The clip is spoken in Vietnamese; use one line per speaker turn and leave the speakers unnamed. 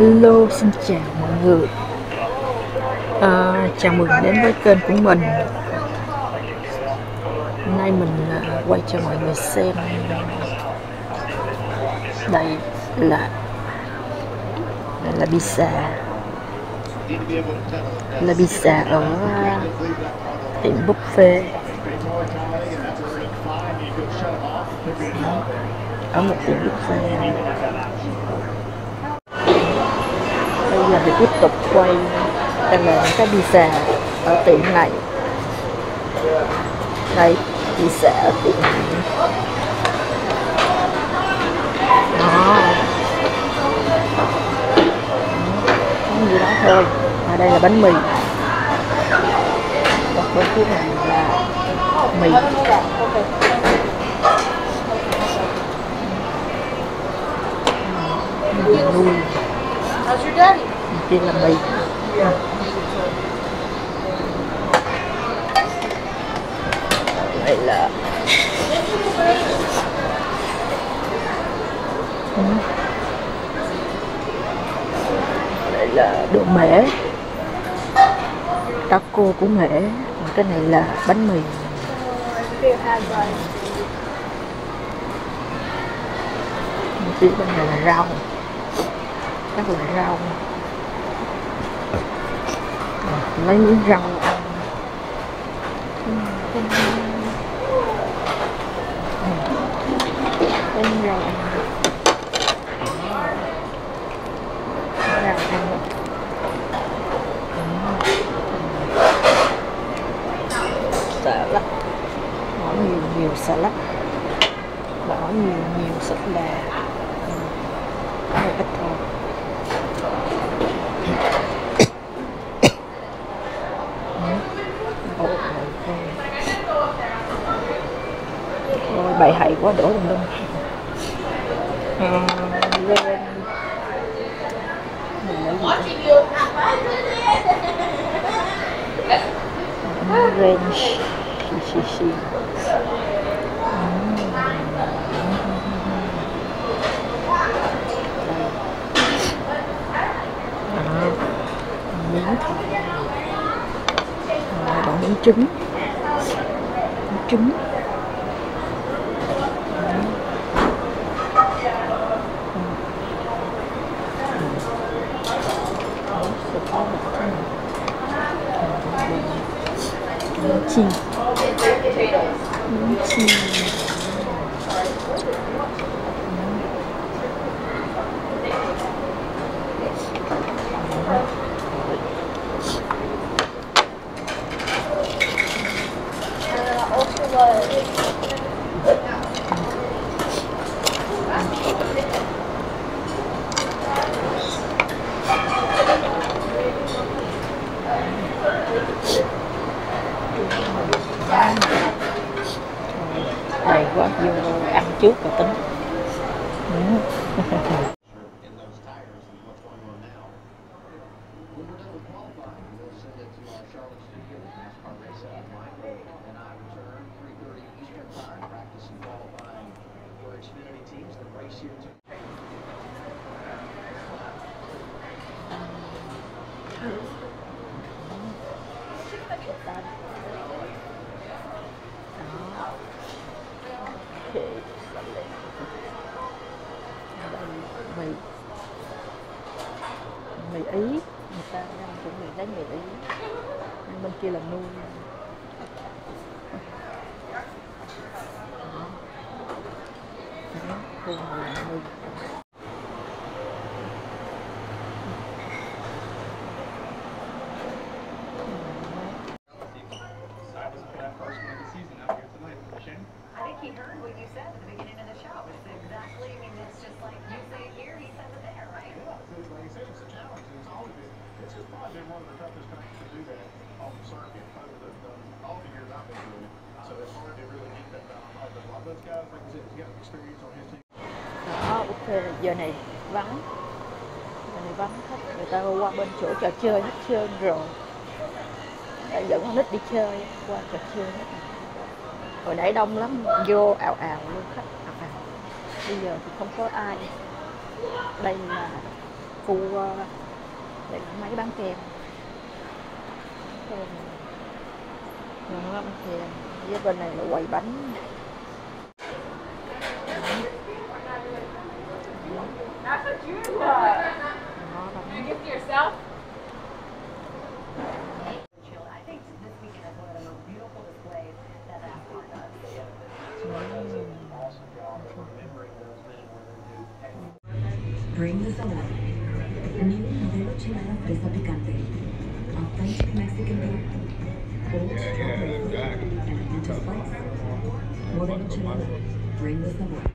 Hello, xin chào mọi người. Chào mừng đến với kênh của mình. Hôm nay mình quay cho mọi người xem. Đây là pizza. Là pizza ở tiệm buffet. Ở một tiệm buffet. Bây giờ thì tiếp tục quay là cái pizza ở tiệm này. Đây, pizza ở tiệm này. Đó. Không gì đó thôi. Ở đây là bánh mì. Còn bên phía này là mì. Nuôi. Kia là mì. Đây là đồ mễ, taco của mễ, còn cái này là bánh mì. Phía bên này là rau, các loại rau. Lấy miếng rau ăn. Lấy miếng rau ăn. Rau ăn. Salad. Bỏ nhiều salad. Bỏ nhiều salad. Ít thôi. Ôi, bậy hại quá, đổ tùm lum. Range. Miếng thịt. Bỏ miếng trứng. Miếng chi. Đầy quá, vô ăn trước rồi tính. Mì Ý, người ta đang chuẩn bị lấy mì Ý. Bên kia là nuôi. Đây là nuôi. Đó, ok, giờ này vắng hết, người ta qua bên chỗ trò chơi hết trơn rồi. Đã dẫn con nít đi chơi qua trò chơi hết. Hồi nãy đông lắm, vô ào luôn khách. Bây giờ thì không có ai. Đây là khu để mấy bán kem. Ngon lắm kem. Với bên này là quầy bánh.
That's what you want.
Ngon lắm.
You give to yourself?
Bring the sabor. New modelo chilena fresa picante. Authentic Mexican beer. Old strawberry fruit and a hint of spice. Modelo chilena. Bring the sabor.